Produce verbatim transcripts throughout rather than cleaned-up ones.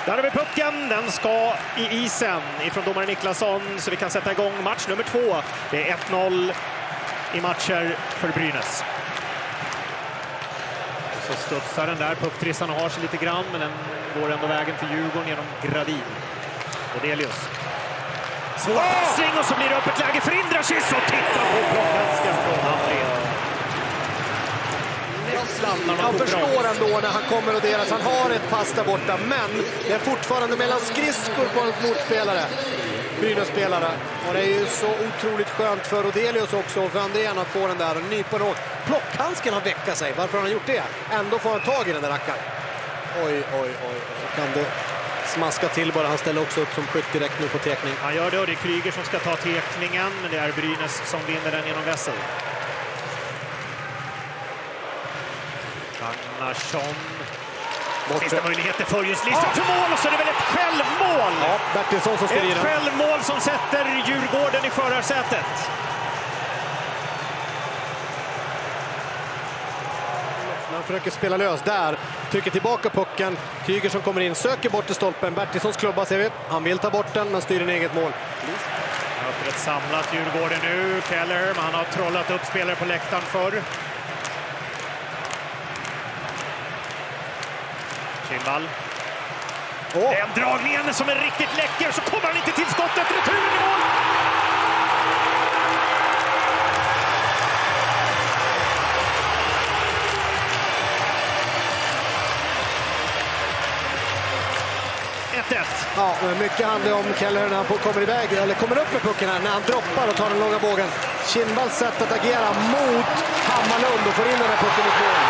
Där har vi pucken. Den ska i isen ifrån domare Niklasson, så vi kan sätta igång match nummer två. Det är ett noll i matcher för Brynäs. Så studsar den där. Pucktrissarna har sig lite grann, men den går ändå vägen till Djurgården genom Gradin. Odelius. Svår passning och så blir det öppet läge för Indrashis, och titta på blockhandsken från Andrén. Jag förstår ändå när han kommer och deras. Han har ett pass där borta, men det är fortfarande mellan skridskor på en motspelare. Brynäs-spelare. Och det är ju så otroligt skönt för Odelius också, och för Andrén att få den där och nypa den. Plockhandsken har väckat sig. Varför har han gjort det? Ändå får han tag i den där rackaren. Oj, oj, oj. Så kan det smaska till bara. Han ställer också upp som skytt direkt nu på tekning. Han gör det, och det är Kryger som ska ta tekningen, men det är Brynäs som vinner den genom Wessel. Ragnarsson. Finns det möjligheter för just Lindström för mål, och så är det väl ett självmål. Ja, Bertilsson som ska Ett självmål som sätter Djurgården i förarsätet. Han försöker spela lös där. Trycker tillbaka pucken. Kryger som kommer in, söker bort till stolpen. Bertilssons klubba ser vi. Han vill ta bort den, men styr en eget mål. Ja, ett samlat Djurgården nu. Keller, han har trollat upp spelare på läktaren förr. Kinnvall. Oh. Den dragningen som är riktigt läcker, så kommer han inte till skottet. Returen i mål! ett ett. Ja, mycket handlar om Keller när han kommer iväg, eller kommer upp med pucken här, när han droppar och tar den långa bågen. Kinnvalls sätt att agera mot Hammarlund och får in den här pucken i mål.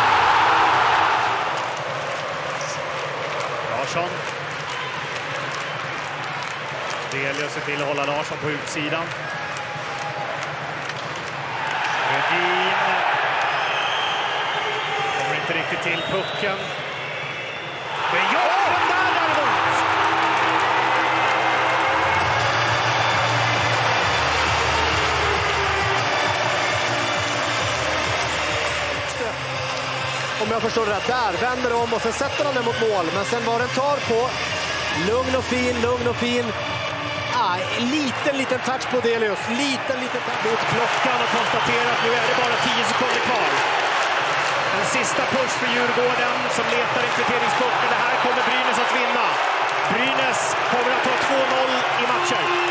Larsson. Delius ser till att hålla Larsson på utsidan. Rödin kommer inte riktigt till pucken. Men gör den där däremot! Om jag förstår det rätt, där vänder om och sen sätter han den mot mål. Men sen var den tar på. Lugn och fin, lugn och fin. Ah, liten, liten touch på Delius. Liten, liten touch mot klockan och konstaterar att nu är det bara tio sekunder kvar. En sista push för Djurgården som letar en kvitteringspuck. Men det här kommer Brynäs att vinna. Brynäs kommer att ta två noll i matcher.